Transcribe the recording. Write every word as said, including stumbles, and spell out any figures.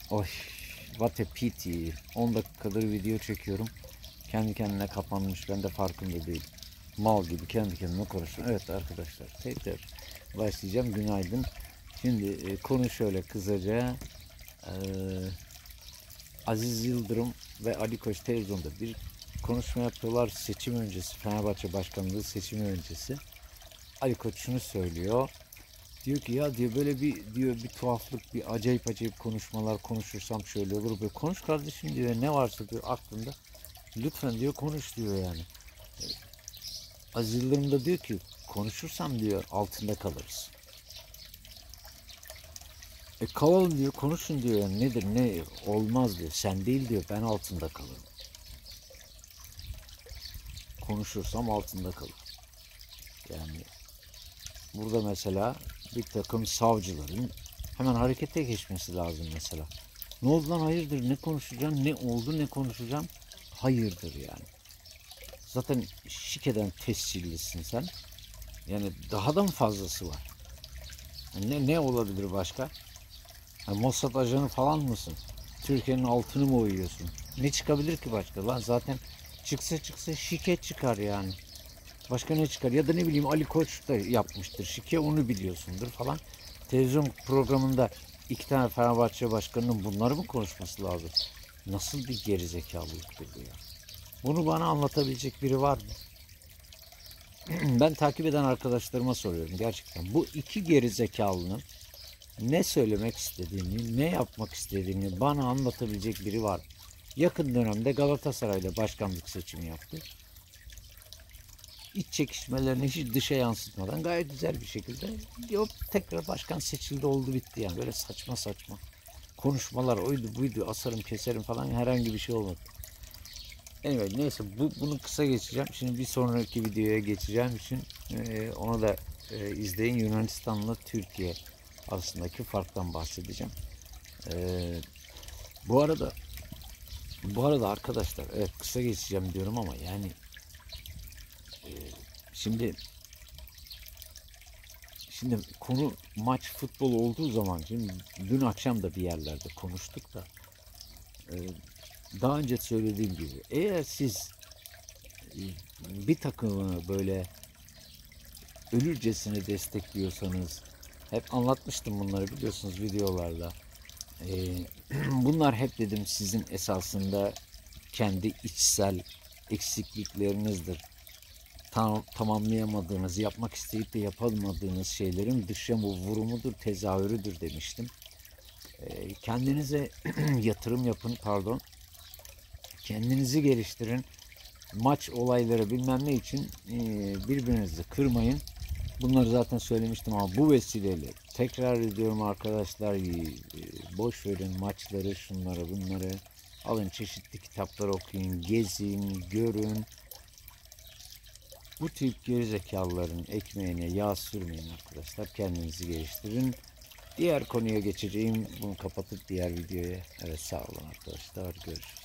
Oy, what a pity. on dakikadır video çekiyorum. Kendi kendine kapanmış. Ben de farkında değilim. Mal gibi kendi kendime konuşuyorum. Evet arkadaşlar, tekrar başlayacağım. Günaydın. Şimdi e, konu şöyle kısaca. Ee, Aziz Yıldırım ve Ali Koç televizyonda bir konuşma yapıyorlar. Seçim öncesi, Fenerbahçe başkanlığı seçimi öncesi. Ali Koç şunu söylüyor. Diyor ki ya diyor böyle bir diyor bir tuhaflık, bir acayip acayip konuşmalar konuşursam şöyle olur. Böyle konuş kardeşim diyor, ne varsa diyor aklında. Lütfen diyor konuş diyor yani. Aziz Yıldırım da diyor ki konuşursam diyor altında kalırız. E kalalım diyor, konuşun diyor, yani nedir ne olmaz diyor. Sen değil diyor, ben altında kalırım. Konuşursam altında kalırım. Yani burada mesela bir takım savcıların hemen harekete geçmesi lazım mesela. Ne oldu lan, hayırdır, ne konuşacağım, ne oldu, ne konuşacağım, hayırdır yani. Zaten şikeden tescillisin sen. Yani daha da mı fazlası var? Yani ne, ne olabilir başka? Yani Mossad ajanı falan mısın? Türkiye'nin altını mı oyuyorsun? Ne çıkabilir ki başka? Lan zaten çıksa çıksa şike çıkar yani. Başka ne çıkar? Ya da ne bileyim Ali Koç da yapmıştır şike, onu biliyorsundur falan. Televizyon programında iki tane Fenerbahçe başkanının bunları mı konuşması lazım? Nasıl bir gerizekalılıktır bu ya? Bunu bana anlatabilecek biri var mı? Ben takip eden arkadaşlarıma soruyorum gerçekten. Bu iki gerizekalının ne söylemek istediğini, ne yapmak istediğini bana anlatabilecek biri var. Yakın dönemde Galatasaray'da başkanlık seçimi yaptı. İç çekişmelerini hiç dışa yansıtmadan gayet güzel bir şekilde yok, tekrar başkan seçildi, oldu bitti yani. Böyle saçma saçma konuşmalar, oydu buydu, asarım keserim falan, herhangi bir şey olmadı. Evet, neyse bu, bunu kısa geçeceğim. Şimdi bir sonraki videoya geçeceğim için e, onu da e, izleyin. Yunanistan'la Türkiye arasındaki farktan bahsedeceğim. E, bu arada bu arada arkadaşlar, evet kısa geçeceğim diyorum ama yani e, şimdi şimdi konu maç, futbol olduğu zaman, şimdi dün akşam da bir yerlerde konuştuk da e, daha önce söylediğim gibi, eğer siz e, bir takımı böyle ölürcesine destekliyorsanız, hep anlatmıştım bunları biliyorsunuz videolarda. Ee, bunlar hep dedim sizin esasında kendi içsel eksikliklerinizdir. Tam, tamamlayamadığınız, yapmak isteyip de yapamadığınız şeylerin dışa vurumudur, tezahürüdür demiştim. Ee, kendinize yatırım yapın, pardon. Kendinizi geliştirin. Maç olayları bilmem ne için e, birbirinizi kırmayın. Bunları zaten söylemiştim ama bu vesileyle tekrar ediyorum arkadaşlar, boş verin maçları, şunları bunları, alın çeşitli kitaplar okuyun, gezin, görün. Bu tip gerizekalıların ekmeğine yağ sürmeyin arkadaşlar, kendinizi geliştirin. Diğer konuya geçeceğim, bunu kapatıp diğer videoya. Evet, sağ olun arkadaşlar, görüşürüz.